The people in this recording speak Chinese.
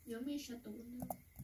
読みしちゃったもんね。